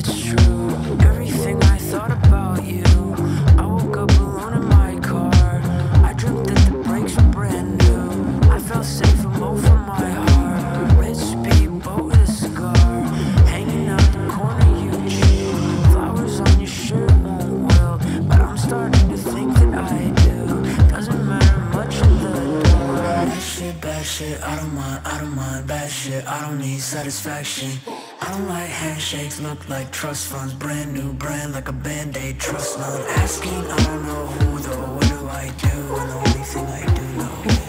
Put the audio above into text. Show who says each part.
Speaker 1: it's true. Everything I thought about you. I woke up alone in my car. I dreamt that the brakes were brand new. I felt safe and low from my heart. Red speedboat with a cigar, hanging out the corner you chew. Flowers on your shirt won't wilt, but I'm starting to think that I do. Doesn't matter much in the dark. Bad shit, I don't mind, bad shit, I don't need satisfaction. I don't like handshakes, look like trust funds. Brand new brand like a band-aid, trust none. Asking, I don't know who though, what do I do? And the only thing I do know